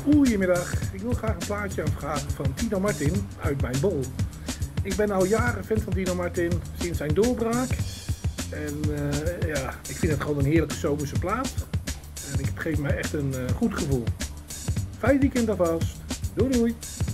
Goedemiddag, ik wil graag een plaatje aanvragen van Tino Martin uit mijn bol. Ik ben al jaren fan van Tino Martin sinds zijn doorbraak. En ja, ik vind het gewoon een heerlijke zomerse plaat. En het geeft mij echt een goed gevoel. Fijn weekend alvast. Doei doei!